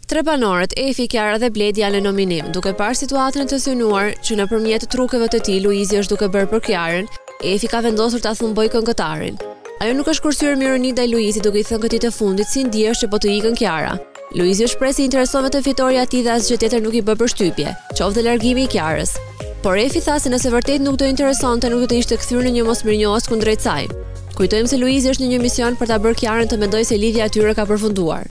Tre banorët, Efi, Kiara dhe Bledi janë në nominim, duke parë situatën e të synuar që nëpërmjet trukeve të tij Luizi është duke bërë për Kiarën, Efi ka vendosur ta thumbojë këngëtarin. Ajo nuk është kursyer me ironi ndaj Luizit duke i thënë këtij të fundit si ndihesh që po të ikën Kiara. Luizi shpreh se intereson vetëm fitoria e tij dhe asgjë tjetër nuk i bë përshtypje, qoftë largimi i Kiarës. Por Efi tha se nëse vërtet nuk do interesonte, nuk do të ishte kthyer në një mosmirnjohës kundrejt saj. Kujtojmë se Luizi është në një mision për ta bërë Kiarën të mendojë se lidhja e tyre ka përfunduar.